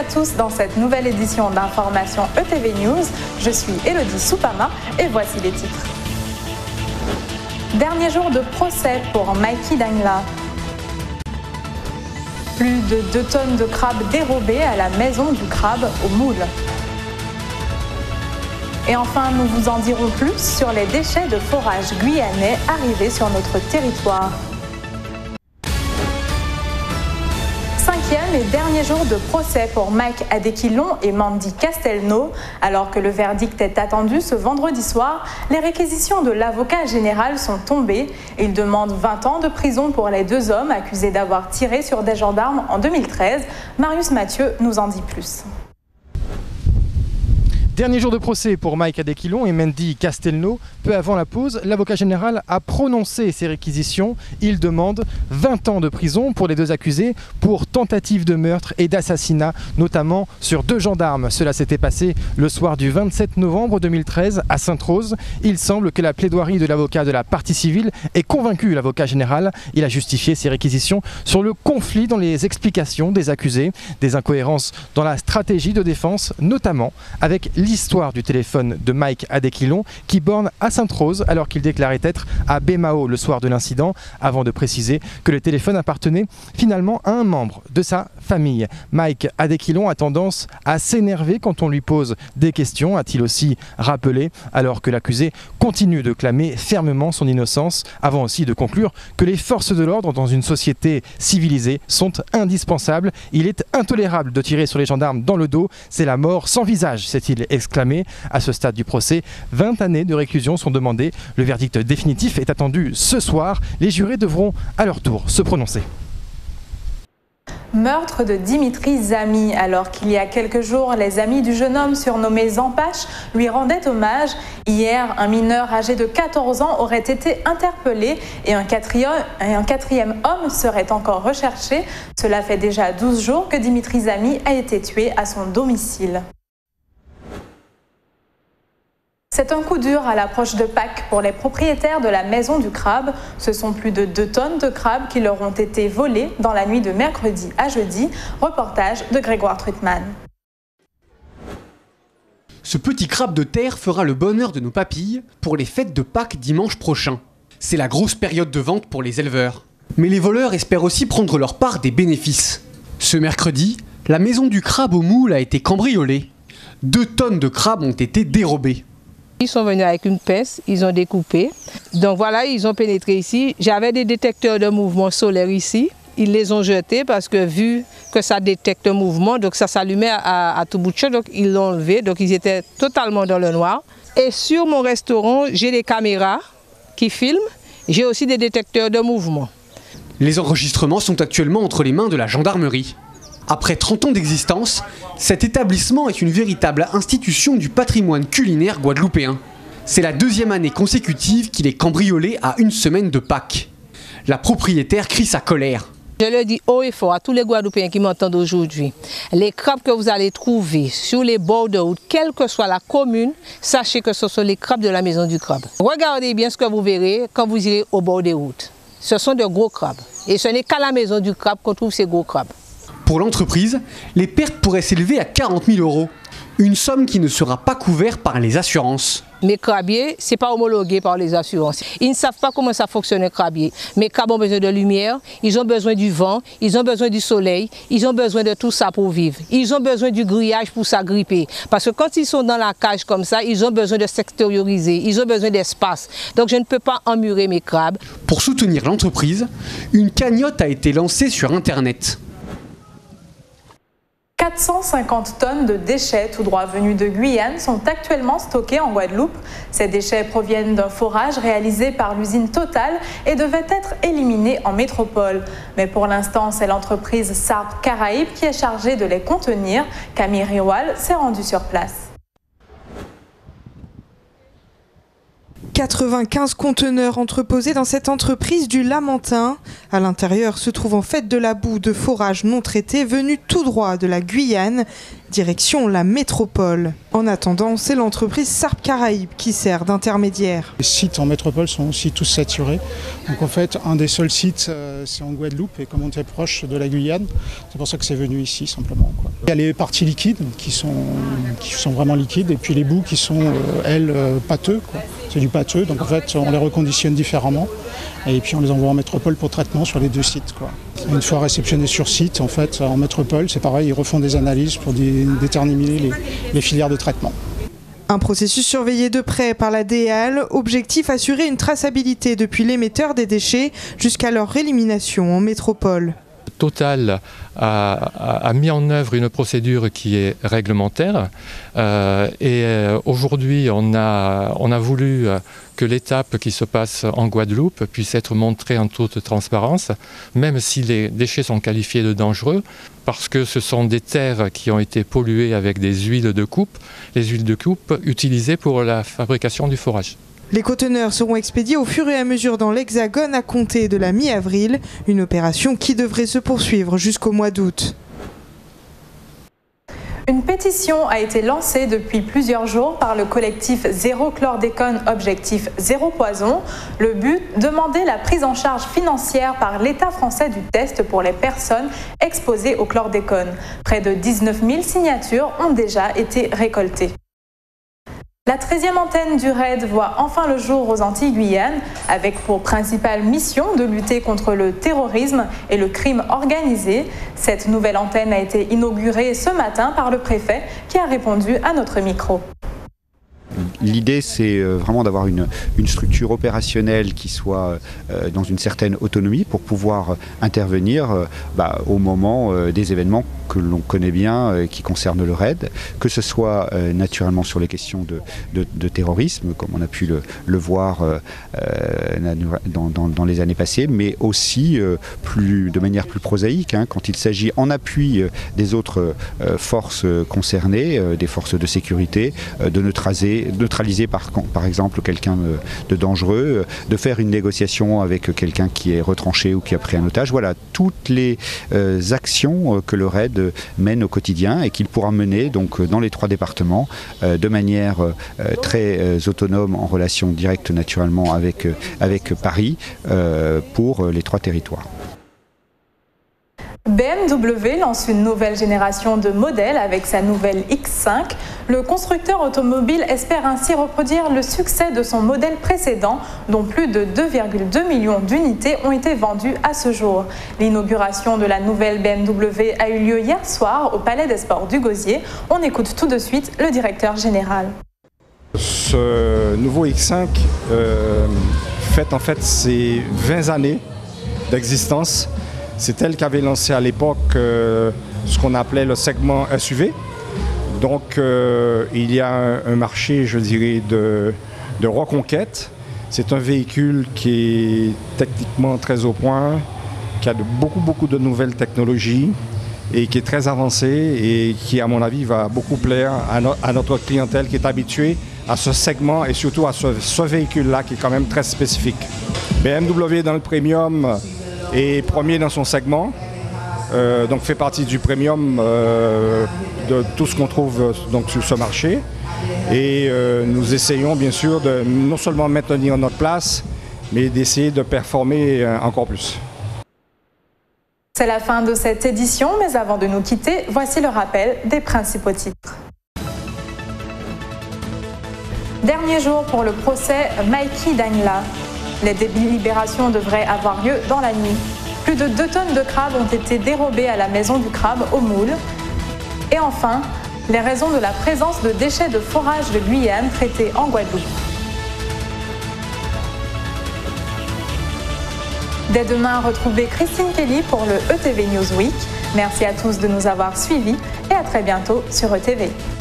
tous dans cette nouvelle édition d'information ETV News. Je suis Elodie Soupama et voici les titres. Dernier jour de procès pour Mikey Dangla. Plus de 2 tonnes de crabes dérobées à la maison du crabe au Moule. Et enfin, nous vous en dirons plus sur les déchets de forage guyanais arrivés sur notre territoire. 5e et dernier jour de procès pour Mike Adequilon et Mandy Castelnau. Alors que le verdict est attendu ce vendredi soir, les réquisitions de l'avocat général sont tombées. Il demande 20 ans de prison pour les 2 hommes accusés d'avoir tiré sur des gendarmes en 2013. Marius Mathieu nous en dit plus. Dernier jour de procès pour Mike Adequilon et Mandy Castelnau. Peu avant la pause, l'avocat général a prononcé ses réquisitions. Il demande 20 ans de prison pour les 2 accusés pour tentative de meurtre et d'assassinat, notamment sur 2 gendarmes. Cela s'était passé le soir du 27 novembre 2013 à Sainte-Rose. Il semble que la plaidoirie de l'avocat de la partie civile ait convaincu l'avocat général. Il a justifié ses réquisitions sur le conflit dans les explications des accusés, des incohérences dans la stratégie de défense, notamment avec l'histoire du téléphone de Mike Adequilon qui borne à Sainte-Rose alors qu'il déclarait être à Baie-Mahault le soir de l'incident, avant de préciser que le téléphone appartenait finalement à un membre de sa famille. Mike Adequilon a tendance à s'énerver quand on lui pose des questions, a-t-il aussi rappelé, alors que l'accusé continue de clamer fermement son innocence, avant aussi de conclure que les forces de l'ordre dans une société civilisée sont indispensables. Il est intolérable de tirer sur les gendarmes dans le dos, c'est la mort sans visage, s'est-il exclamé. À ce stade du procès, 20 années de réclusion sont demandées. Le verdict définitif est attendu ce soir. Les jurés devront à leur tour se prononcer. Meurtre de Dimitri Zami. Alors qu'il y a quelques jours, les amis du jeune homme surnommé Zampache lui rendaient hommage. Hier, un mineur âgé de 14 ans aurait été interpellé et un quatrième homme serait encore recherché. Cela fait déjà 12 jours que Dimitri Zami a été tué à son domicile. C'est un coup dur à l'approche de Pâques pour les propriétaires de la maison du crabe. Ce sont plus de 2 tonnes de crabes qui leur ont été volées dans la nuit de mercredi à jeudi. Reportage de Grégoire Truitman. Ce petit crabe de terre fera le bonheur de nos papilles pour les fêtes de Pâques dimanche prochain. C'est la grosse période de vente pour les éleveurs. Mais les voleurs espèrent aussi prendre leur part des bénéfices. Ce mercredi, la maison du crabe au Moule a été cambriolée. 2 tonnes de crabes ont été dérobées. Ils sont venus avec une pince, ils ont découpé. Donc voilà, ils ont pénétré ici. J'avais des détecteurs de mouvement solaire ici. Ils les ont jetés parce que vu que ça détecte un mouvement, donc ça s'allumait à tout bout de champ, donc ils l'ont enlevé. Donc ils étaient totalement dans le noir. Et sur mon restaurant, j'ai des caméras qui filment. J'ai aussi des détecteurs de mouvement. Les enregistrements sont actuellement entre les mains de la gendarmerie. Après 30 ans d'existence, cet établissement est une véritable institution du patrimoine culinaire guadeloupéen. C'est la 2e année consécutive qu'il est cambriolé à 1 semaine de Pâques. La propriétaire crie sa colère. Je le dis haut et fort à tous les Guadeloupéens qui m'entendent aujourd'hui. Les crabes que vous allez trouver sur les bords de route, quelle que soit la commune, sachez que ce sont les crabes de la maison du crabe. Regardez bien ce que vous verrez quand vous irez au bord des routes. Ce sont de gros crabes. Et ce n'est qu'à la maison du crabe qu'on trouve ces gros crabes. Pour l'entreprise, les pertes pourraient s'élever à 40 000 €. Une somme qui ne sera pas couverte par les assurances. Mes crabiers, ce n'est pas homologué par les assurances. Ils ne savent pas comment ça fonctionne un crabier. Mes crabes ont besoin de lumière, ils ont besoin du vent, ils ont besoin du soleil, ils ont besoin de tout ça pour vivre. Ils ont besoin du grillage pour s'agripper. Parce que quand ils sont dans la cage comme ça, ils ont besoin de s'extérioriser, ils ont besoin d'espace. Donc je ne peux pas emmurer mes crabes. Pour soutenir l'entreprise, une cagnotte a été lancée sur Internet. 450 tonnes de déchets tout droit venus de Guyane sont actuellement stockés en Guadeloupe. Ces déchets proviennent d'un forage réalisé par l'usine Total et devaient être éliminés en métropole. Mais pour l'instant, c'est l'entreprise Sarp Caraïbes qui est chargée de les contenir. Camille Riwal s'est rendue sur place. 95 conteneurs entreposés dans cette entreprise du Lamentin. À l'intérieur se trouve en fait de la boue de forage non traitée venue tout droit de la Guyane. Direction la métropole. En attendant, c'est l'entreprise Sarp Caraïbes qui sert d'intermédiaire. Les sites en métropole sont aussi tous saturés. Donc en fait, un des seuls sites, c'est en Guadeloupe, et comme on était proche de la Guyane, c'est pour ça que c'est venu ici simplement, quoi. Il y a les parties liquides qui sont vraiment liquides, et puis les bouts qui sont, pâteux, quoi. C'est du pâteux, donc en fait, on les reconditionne différemment, et puis on les envoie en métropole pour traitement sur les deux sites, quoi. Une fois réceptionnés sur site, en fait, en métropole, c'est pareil, ils refont des analyses pour déterminer les filières de traitement. Un processus surveillé de près par la DEAL, objectif assurer une traçabilité depuis l'émetteur des déchets jusqu'à leur élimination en métropole. Total a mis en œuvre une procédure qui est réglementaire aujourd'hui on a voulu que l'étape qui se passe en Guadeloupe puisse être montrée en toute transparence, même si les déchets sont qualifiés de dangereux, parce que ce sont des terres qui ont été polluées avec des huiles de coupe, les huiles de coupe utilisées pour la fabrication du fourrage. Les conteneurs seront expédiés au fur et à mesure dans l'Hexagone à compter de la mi-avril, une opération qui devrait se poursuivre jusqu'au mois d'août. Une pétition a été lancée depuis plusieurs jours par le collectif Zéro Chlordécone, objectif Zéro Poison. Le but, demander la prise en charge financière par l'État français du test pour les personnes exposées au chlordécone. Près de 19 000 signatures ont déjà été récoltées. La 13e antenne du RAID voit enfin le jour aux Antilles-Guyane, avec pour principale mission de lutter contre le terrorisme et le crime organisé. Cette nouvelle antenne a été inaugurée ce matin par le préfet qui a répondu à notre micro. L'idée, c'est vraiment d'avoir une structure opérationnelle qui soit dans une certaine autonomie pour pouvoir intervenir au moment des événements que l'on connaît bien, qui concernent le RAID, que ce soit naturellement sur les questions de terrorisme, comme on a pu le voir dans les années passées, mais aussi de manière plus prosaïque, quand il s'agit en appui des autres forces concernées, des forces de sécurité, de neutraliser par exemple quelqu'un de dangereux, de faire une négociation avec quelqu'un qui est retranché ou qui a pris un otage. Voilà, toutes les actions que le RAID mène au quotidien et qu'il pourra mener donc dans les 3 départements de manière très autonome, en relation directe naturellement avec Paris, pour les 3 territoires. BMW lance une nouvelle génération de modèles avec sa nouvelle X5. Le constructeur automobile espère ainsi reproduire le succès de son modèle précédent, dont plus de 2,2 millions d'unités ont été vendues à ce jour. L'inauguration de la nouvelle BMW a eu lieu hier soir au Palais des Sports du Gosier. On écoute tout de suite le directeur général. Ce nouveau X5 fête en fait ses 20 années d'existence. C'est elle qui avait lancé à l'époque ce qu'on appelait le segment SUV. Donc il y a un marché, je dirais, de reconquête. C'est un véhicule qui est techniquement très au point, qui a beaucoup de nouvelles technologies et qui est très avancé et qui, à mon avis, va beaucoup plaire à notre clientèle qui est habituée à ce segment et surtout à ce véhicule-là qui est quand même très spécifique. BMW dans le premium est premier dans son segment, donc fait partie du premium de tout ce qu'on trouve donc sur ce marché. Et nous essayons bien sûr de non seulement maintenir notre place, mais d'essayer de performer encore plus. C'est la fin de cette édition, mais avant de nous quitter, voici le rappel des principaux titres. Dernier jour pour le procès Mikey Dangla. Les délibérations devraient avoir lieu dans la nuit. Plus de 2 tonnes de crabes ont été dérobées à la maison du crabe au Moule. Et enfin, les raisons de la présence de déchets de forage de Guyane traités en Guadeloupe. Dès demain, retrouvez Christine Kelly pour le ETV News Week. Merci à tous de nous avoir suivis et à très bientôt sur ETV.